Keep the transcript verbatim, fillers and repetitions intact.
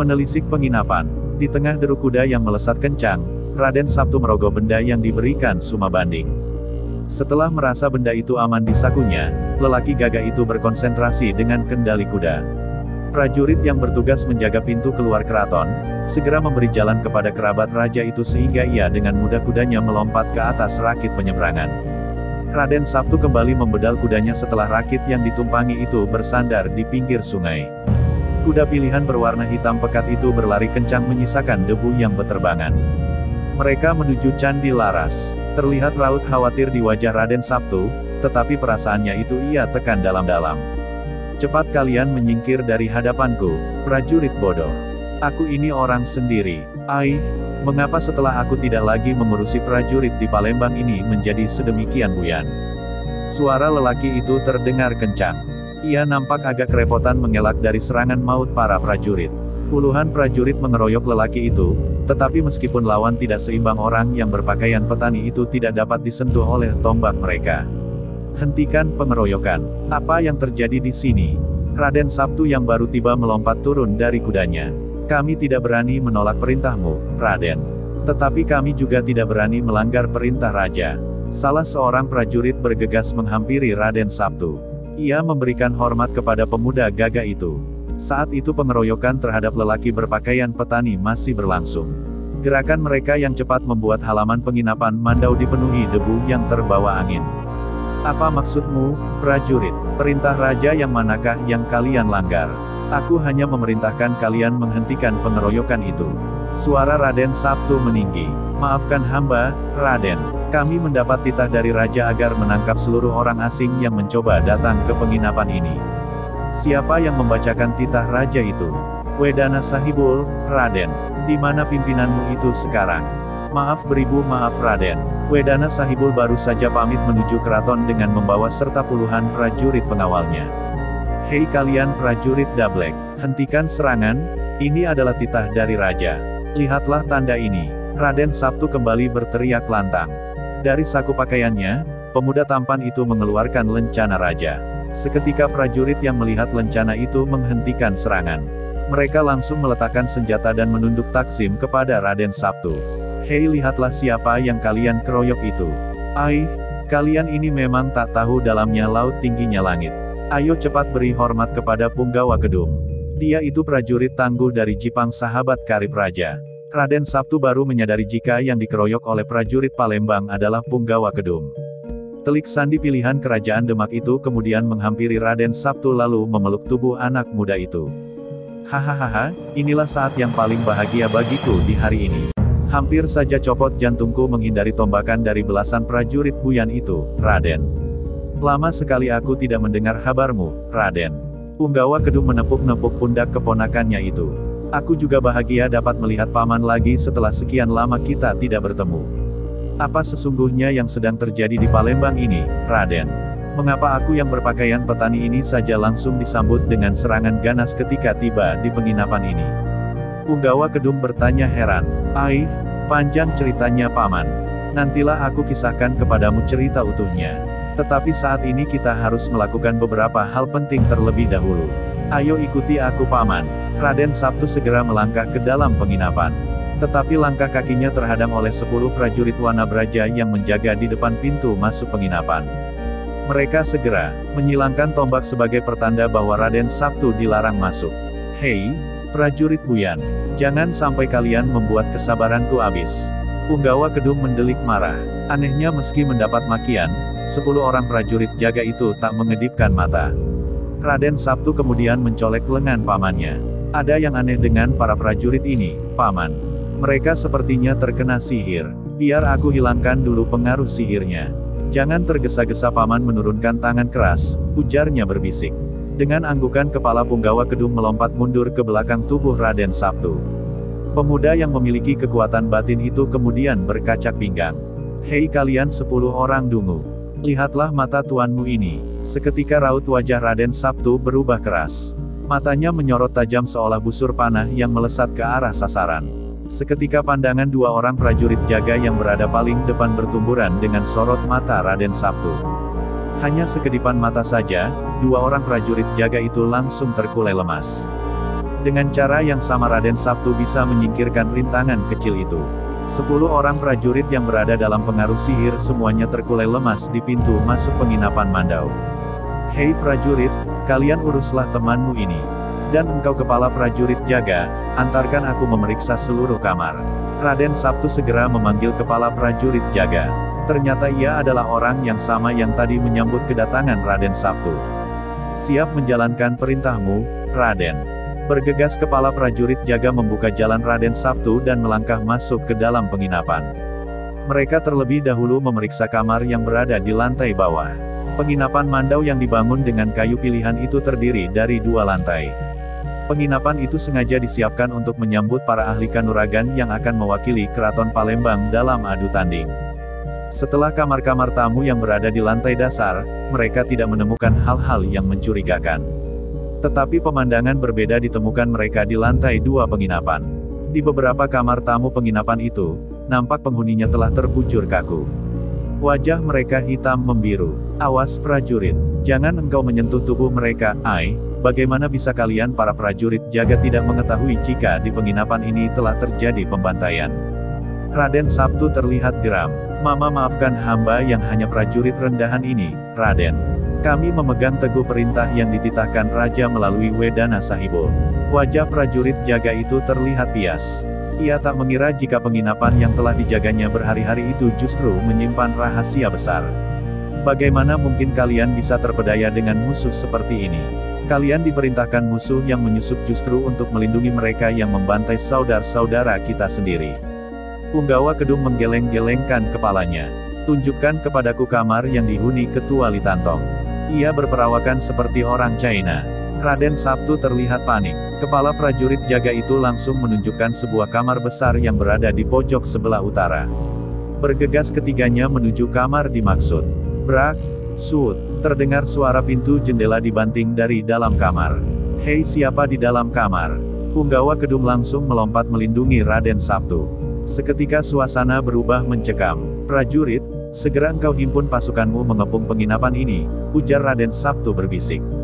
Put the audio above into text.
Menelisik penginapan. Di tengah deru kuda yang melesat kencang, Raden Sabtu merogoh benda yang diberikan Suma Banding. Setelah merasa benda itu aman di sakunya, lelaki gagah itu berkonsentrasi dengan kendali kuda. Prajurit yang bertugas menjaga pintu keluar keraton, segera memberi jalan kepada kerabat raja itu sehingga ia dengan mudah kudanya melompat ke atas rakit penyeberangan. Raden Sabtu kembali membedal kudanya setelah rakit yang ditumpangi itu bersandar di pinggir sungai. Kuda pilihan berwarna hitam pekat itu berlari kencang menyisakan debu yang beterbangan. Mereka menuju Candi Laras. Terlihat raut khawatir di wajah Raden Sabtu, tetapi perasaannya itu ia tekan dalam-dalam. Cepat kalian menyingkir dari hadapanku, prajurit bodoh. Aku ini orang sendiri. Ai, mengapa setelah aku tidak lagi mengurusi prajurit di Palembang ini menjadi sedemikian buyan? Suara lelaki itu terdengar kencang. Ia nampak agak kerepotan mengelak dari serangan maut para prajurit. Puluhan prajurit mengeroyok lelaki itu, tetapi meskipun lawan tidak seimbang orang yang berpakaian petani itu tidak dapat disentuh oleh tombak mereka. Hentikan pengeroyokan. Apa yang terjadi di sini? Raden Sabtu yang baru tiba melompat turun dari kudanya. Kami tidak berani menolak perintahmu, Raden. Tetapi kami juga tidak berani melanggar perintah raja. Salah seorang prajurit bergegas menghampiri Raden Sabtu. Ia memberikan hormat kepada pemuda gagah itu. Saat itu pengeroyokan terhadap lelaki berpakaian petani masih berlangsung. Gerakan mereka yang cepat membuat halaman penginapan Mandau dipenuhi debu yang terbawa angin. Apa maksudmu, prajurit? Perintah raja yang manakah yang kalian langgar? Aku hanya memerintahkan kalian menghentikan pengeroyokan itu. Suara Raden Sabtu meninggi. Maafkan hamba, Raden. Kami mendapat titah dari raja agar menangkap seluruh orang asing yang mencoba datang ke penginapan ini. Siapa yang membacakan titah raja itu? Wedana Sahibul, Raden. Di mana pimpinanmu itu sekarang? Maaf beribu maaf Raden. Wedana Sahibul baru saja pamit menuju keraton dengan membawa serta puluhan prajurit pengawalnya. Hei kalian prajurit Dablek, hentikan serangan, ini adalah titah dari raja. Lihatlah tanda ini. Raden Sabtu kembali berteriak lantang. Dari saku pakaiannya, pemuda tampan itu mengeluarkan lencana raja. Seketika prajurit yang melihat lencana itu menghentikan serangan. Mereka langsung meletakkan senjata dan menunduk takzim kepada Raden Sabtu. Hei lihatlah siapa yang kalian keroyok itu. Ai, kalian ini memang tak tahu dalamnya laut tingginya langit. Ayo cepat beri hormat kepada Punggawa Kedum. Dia itu prajurit tangguh dari Jipang sahabat karib raja. Raden Sabtu baru menyadari jika yang dikeroyok oleh prajurit Palembang adalah Punggawa Kedum. Telik sandi pilihan kerajaan Demak itu kemudian menghampiri Raden Sabtu lalu memeluk tubuh anak muda itu. Hahaha, inilah saat yang paling bahagia bagiku di hari ini. Hampir saja copot jantungku menghindari tombakan dari belasan prajurit buyan itu, Raden. Lama sekali aku tidak mendengar kabarmu, Raden. Punggawa Kedum menepuk-nepuk pundak keponakannya itu. Aku juga bahagia dapat melihat paman lagi setelah sekian lama kita tidak bertemu. Apa sesungguhnya yang sedang terjadi di Palembang ini, Raden? Mengapa aku yang berpakaian petani ini saja langsung disambut dengan serangan ganas ketika tiba di penginapan ini? Punggawa Kedum bertanya heran. Ai, panjang ceritanya paman. Nantilah aku kisahkan kepadamu cerita utuhnya. Tetapi saat ini kita harus melakukan beberapa hal penting terlebih dahulu. Ayo ikuti aku paman. Raden Sabtu segera melangkah ke dalam penginapan. Tetapi langkah kakinya terhadang oleh sepuluh prajurit Wanabraja yang menjaga di depan pintu masuk penginapan. Mereka segera menyilangkan tombak sebagai pertanda bahwa Raden Sabtu dilarang masuk. Hei, prajurit buyan, jangan sampai kalian membuat kesabaranku habis. Punggawa Kedum mendelik marah. Anehnya meski mendapat makian, sepuluh orang prajurit jaga itu tak mengedipkan mata. Raden Sabtu kemudian mencolek lengan pamannya. Ada yang aneh dengan para prajurit ini, paman. Mereka sepertinya terkena sihir. Biar aku hilangkan dulu pengaruh sihirnya. Jangan tergesa-gesa paman menurunkan tangan keras, ujarnya berbisik. Dengan anggukan kepala Punggawa Kedum melompat mundur ke belakang tubuh Raden Sabtu. Pemuda yang memiliki kekuatan batin itu kemudian berkacak pinggang. Hei kalian sepuluh orang dungu. Lihatlah mata tuanmu ini. Seketika raut wajah Raden Sabtu berubah keras. Matanya menyorot tajam seolah busur panah yang melesat ke arah sasaran. Seketika pandangan dua orang prajurit jaga yang berada paling depan bertumburan dengan sorot mata Raden Sabtu. Hanya sekedipan mata saja, dua orang prajurit jaga itu langsung terkulai lemas. Dengan cara yang sama Raden Sabtu bisa menyingkirkan rintangan kecil itu. Sepuluh orang prajurit yang berada dalam pengaruh sihir semuanya terkulai lemas di pintu masuk penginapan Mandau. Hei prajurit, kalian uruslah temanmu ini. Dan engkau kepala prajurit jaga, antarkan aku memeriksa seluruh kamar. Raden Sabtu segera memanggil kepala prajurit jaga. Ternyata ia adalah orang yang sama yang tadi menyambut kedatangan Raden Sabtu. Siap menjalankan perintahmu, Raden. Bergegas kepala prajurit jaga membuka jalan Raden Sabtu dan melangkah masuk ke dalam penginapan. Mereka terlebih dahulu memeriksa kamar yang berada di lantai bawah. Penginapan Mandau yang dibangun dengan kayu pilihan itu terdiri dari dua lantai. Penginapan itu sengaja disiapkan untuk menyambut para ahli kanuragan yang akan mewakili Keraton Palembang dalam adu tanding. Setelah kamar-kamar tamu yang berada di lantai dasar, mereka tidak menemukan hal-hal yang mencurigakan. Tetapi pemandangan berbeda ditemukan mereka di lantai dua penginapan. Di beberapa kamar tamu penginapan itu, nampak penghuninya telah terbujur kaku. Wajah mereka hitam membiru. Awas prajurit, jangan engkau menyentuh tubuh mereka, ai. Bagaimana bisa kalian para prajurit jaga tidak mengetahui jika di penginapan ini telah terjadi pembantaian? Raden Sabtu terlihat geram. Mama maafkan hamba yang hanya prajurit rendahan ini, Raden. Kami memegang teguh perintah yang dititahkan Raja melalui Wedana Sahibul. Wajah prajurit jaga itu terlihat pias. Ia tak mengira jika penginapan yang telah dijaganya berhari-hari itu justru menyimpan rahasia besar. Bagaimana mungkin kalian bisa terpedaya dengan musuh seperti ini? Kalian diperintahkan musuh yang menyusup justru untuk melindungi mereka yang membantai saudara-saudara kita sendiri. Punggawa Kedung menggeleng-gelengkan kepalanya. Tunjukkan kepadaku kamar yang dihuni Ketua Litantong. Ia berperawakan seperti orang China. Raden Sabtu terlihat panik. Kepala prajurit jaga itu langsung menunjukkan sebuah kamar besar yang berada di pojok sebelah utara. Bergegas ketiganya menuju kamar dimaksud. Brak, sut, terdengar suara pintu jendela dibanting dari dalam kamar. Hei, siapa di dalam kamar? Punggawa Kedung langsung melompat melindungi Raden Sabtu. Seketika suasana berubah mencekam. Prajurit, segera engkau himpun pasukanmu mengepung penginapan ini, ujar Raden Sabtu berbisik.